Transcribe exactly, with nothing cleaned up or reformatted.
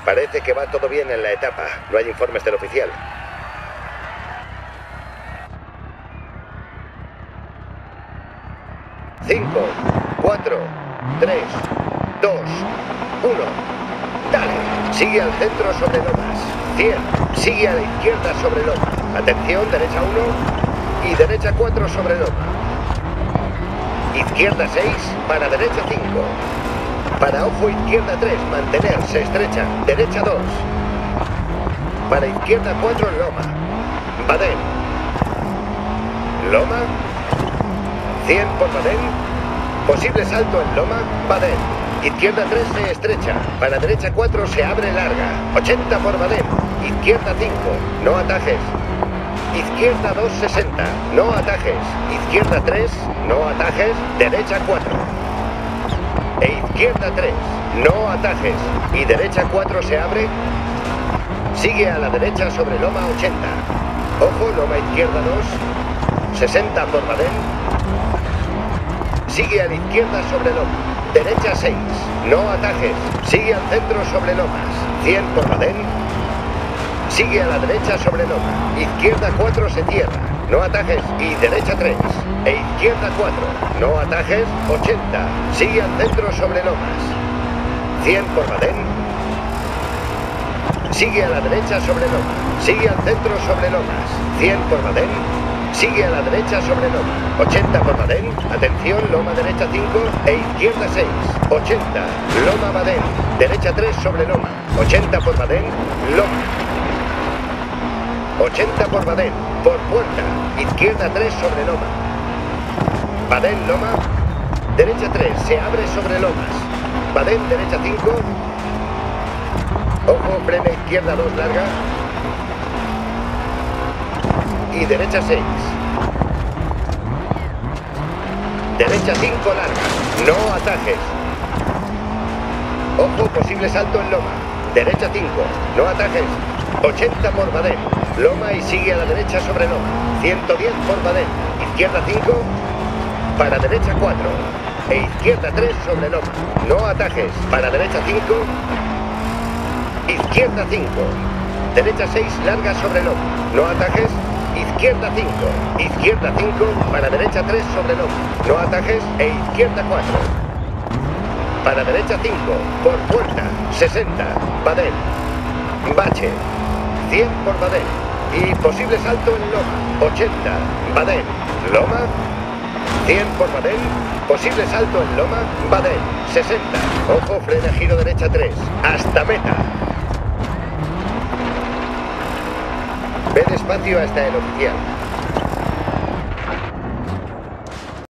Parece que va todo bien en la etapa. No hay informes del oficial. Cinco, cuatro, tres, dos, uno. Dale. Sigue al centro sobre lomas. cien. Sigue a la izquierda sobre loma. Atención, derecha uno y derecha cuatro sobre loma. Izquierda seis, para derecha cinco. Para ojo izquierda tres, mantener, se estrecha. Derecha dos. Para izquierda cuatro, loma. Badén. Loma. cien por Badén. Posible salto en loma. Badén. Izquierda tres se estrecha. Para derecha cuatro se abre larga. ochenta por Badén. Izquierda cinco. No atajes. Izquierda dos, sesenta. No atajes. Izquierda tres. No atajes. Derecha cuatro. E izquierda tres. No atajes. Y derecha cuatro se abre. Sigue a la derecha sobre loma ochenta. Ojo, loma izquierda dos. sesenta por Badén. Sigue a la izquierda sobre loma. Derecha seis. No atajes. Sigue al centro sobre lomas. cien por Badén. Sigue a la derecha sobre loma. Izquierda cuatro se cierra. No atajes. Y derecha tres. E izquierda cuatro. No atajes. ochenta. Sigue al centro sobre lomas. cien por Badén. Sigue a la derecha sobre loma. Sigue al centro sobre lomas. cien por Badén. Sigue a la derecha sobre loma. ochenta por Badén. Atención, loma derecha cinco e izquierda seis. ochenta. Loma Badén. Derecha tres sobre loma. ochenta por Badén. Loma. ochenta por Badén. Por puerta. Izquierda tres sobre loma. Badén, loma. Derecha tres. Se abre sobre lomas. Badén, derecha cinco. Ojo, frena izquierda dos larga. Y derecha seis. Derecha cinco larga. No atajes. Ojo, posible salto en loma. Derecha cinco. No atajes. ochenta por Badén. Loma y sigue a la derecha sobre loma. ciento diez por Badén. Izquierda cinco. Para derecha cuatro. E izquierda tres sobre loma. No atajes. Para derecha cinco. Izquierda cinco. Derecha seis larga sobre loma. No atajes. Izquierda cinco. Izquierda cinco. Para derecha tres sobre loma. No atajes. E izquierda cuatro. Para derecha cinco. Por puerta. sesenta. Badén. Bache. cien por Badén. Y posible salto en loma. ochenta. Badén. Loma. cien por Badén. Posible salto en loma. Badén. sesenta. Ojo, frena giro derecha tres. Hasta meta. Ve despacio hasta el oficial.